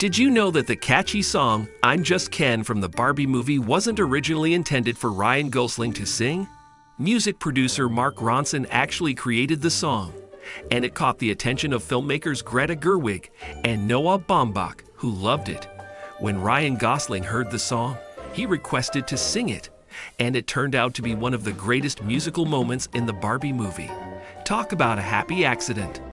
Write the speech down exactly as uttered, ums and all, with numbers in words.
Did you know that the catchy song, I'm Just Ken from the Barbie movie wasn't originally intended for Ryan Gosling to sing? Music producer Mark Ronson actually created the song, and it caught the attention of filmmakers Greta Gerwig and Baumbach, who loved it. When Ryan Gosling heard the song, he requested to sing it, and it turned out to be one of the greatest musical moments in the Barbie movie. Talk about a happy accident.